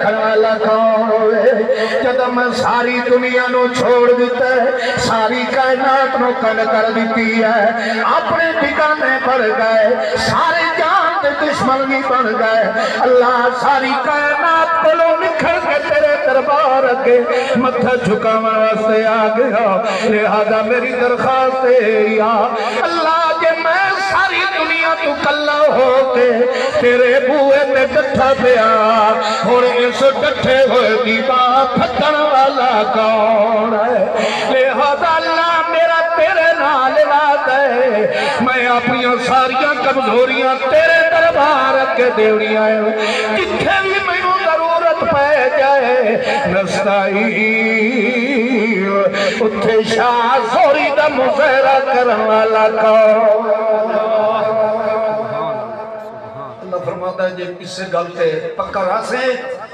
والا کون ہوئے جب میں ساری دنیا نو چھوڑ دیتا ہے ساری کائنات نو کن کر دیتی ہے اپنے ٹھکانے پر گئے سارے جان دے دشمن بھی بن گئے اللہ ساری کائنات کو لو نکھر کے تیرے دربار کے متھا جھکاون واسطے آ گیا لہذا میری درخواست ہے یا اللہ کہ میں ساری دنیا تو کلا ہو کے تیرے بوئے تے ڈٹھا پیا اور اس ڈٹھے ہوئے کی بات پھٹن والا کون ہے لہذا اللہ میرا تیرے نال وعد ہے میں اپنی ساریاں کمزوریاں تیرے دربار کے دیونیاں جتھے بھی میں ضرورت پہ جائے نستعین اتھے شاہ سوری دا مظاہرہ کرن والا کون اللہ فرماتا ہے جب اس سے گل تے پکا راسے